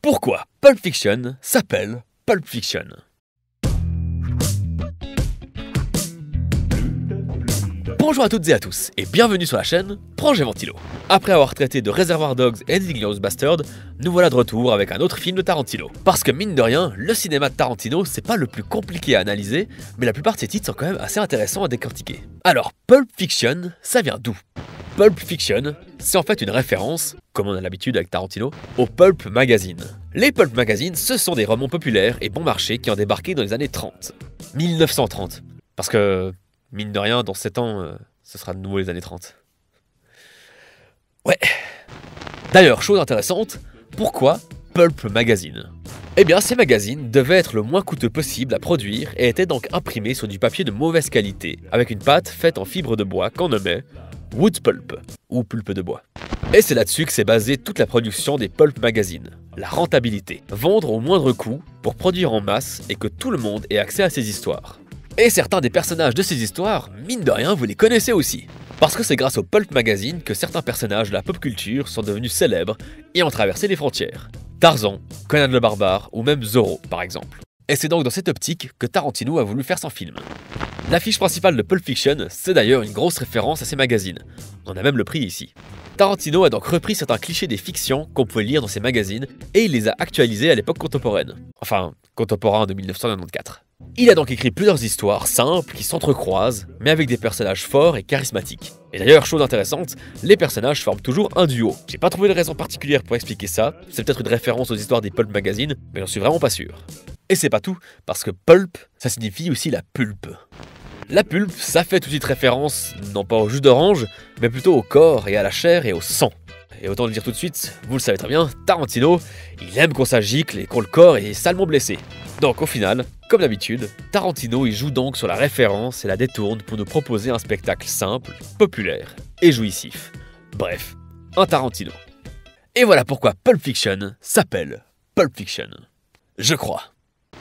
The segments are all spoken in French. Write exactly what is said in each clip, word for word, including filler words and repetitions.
Pourquoi Pulp Fiction s'appelle Pulp Fiction? Bonjour à toutes et à tous, et bienvenue sur la chaîne Projet Ventilo. Après avoir traité de Reservoir Dogs et d'Inglourious Basterds, nous voilà de retour avec un autre film de Tarantino. Parce que mine de rien, le cinéma de Tarantino, c'est pas le plus compliqué à analyser, mais la plupart de ses titres sont quand même assez intéressants à décortiquer. Alors, Pulp Fiction, ça vient d'où? Pulp Fiction, c'est en fait une référence, comme on a l'habitude avec Tarantino, au Pulp Magazine. Les Pulp Magazines, ce sont des romans populaires et bon marché qui ont débarqué dans les années trente. mille neuf cent trente. Parce que, mine de rien, dans sept ans, euh, ce sera de nouveau les années trente. Ouais. D'ailleurs, chose intéressante, pourquoi Pulp Magazine? Eh bien, ces magazines devaient être le moins coûteux possible à produire et étaient donc imprimés sur du papier de mauvaise qualité, avec une pâte faite en fibre de bois qu'on nommait wood pulp, ou pulpe de bois. Et c'est là-dessus que s'est basée toute la production des Pulp Magazines. La rentabilité. Vendre au moindre coût pour produire en masse et que tout le monde ait accès à ces histoires. Et certains des personnages de ces histoires, mine de rien, vous les connaissez aussi. Parce que c'est grâce au Pulp Magazine que certains personnages de la pop culture sont devenus célèbres et ont traversé les frontières. Tarzan, Conan le Barbare ou même Zorro par exemple. Et c'est donc dans cette optique que Tarantino a voulu faire son film. L'affiche principale de Pulp Fiction, c'est d'ailleurs une grosse référence à ces magazines. On a même le prix ici. Tarantino a donc repris certains clichés des fictions qu'on pouvait lire dans ces magazines et il les a actualisés à l'époque contemporaine. Enfin, contemporain de mille neuf cent quatre-vingt-quatorze. Il a donc écrit plusieurs histoires simples qui s'entrecroisent, mais avec des personnages forts et charismatiques. Et d'ailleurs, chose intéressante, les personnages forment toujours un duo. J'ai pas trouvé de raison particulière pour expliquer ça, c'est peut-être une référence aux histoires des Pulp Magazines, mais j'en suis vraiment pas sûr. Et c'est pas tout, parce que pulp, ça signifie aussi la pulpe. La pulpe, ça fait tout de suite référence, non pas au jus d'orange, mais plutôt au corps et à la chair et au sang. Et autant le dire tout de suite, vous le savez très bien, Tarantino, il aime qu'on s'agicle et qu'on le corps est salement blessé. Donc au final, comme d'habitude, Tarantino il joue donc sur la référence et la détourne pour nous proposer un spectacle simple, populaire et jouissif. Bref, un Tarantino. Et voilà pourquoi Pulp Fiction s'appelle Pulp Fiction. Je crois.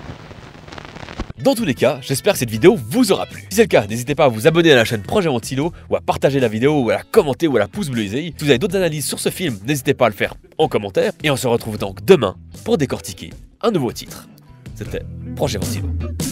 Dans tous les cas, j'espère que cette vidéo vous aura plu. Si c'est le cas, n'hésitez pas à vous abonner à la chaîne Projet Ventilo, ou à partager la vidéo, ou à la commenter, ou à la pouce bleuser. Si vous avez d'autres analyses sur ce film, n'hésitez pas à le faire en commentaire. Et on se retrouve donc demain pour décortiquer un nouveau titre. C'était Projet Ventilo.